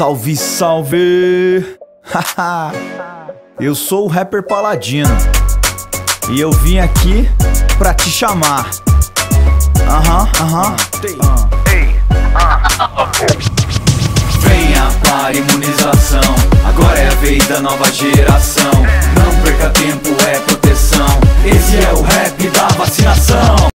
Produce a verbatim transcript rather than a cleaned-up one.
Salve, salve! Haha! Eu sou o rapper Paladino e eu vim aqui pra te chamar. Aham, aham. Venha para imunização, agora é a vez da nova geração. Não perca tempo, é proteção. Esse é o rap da vacinação.